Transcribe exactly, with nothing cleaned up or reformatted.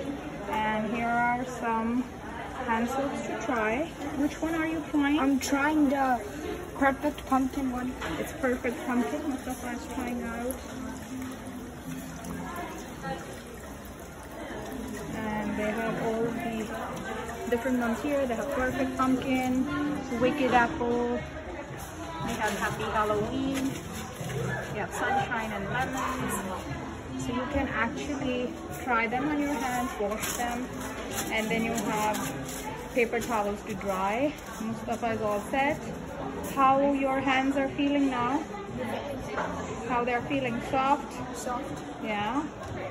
And here are some hand soaps to try. Which one are you trying? I'm trying the Perfect Pumpkin one. It's Perfect Pumpkin. Mustafa is trying out. And they have all the different ones here. They have Perfect Pumpkin, Wicked Apple. They have Happy Halloween. You have Sunshine and Lemons. So you can actually try them on your hands, wash them, and then you have paper towels to dry. Mustafa is all set. How your hands are feeling now? How they're feeling? Soft? Soft. Yeah.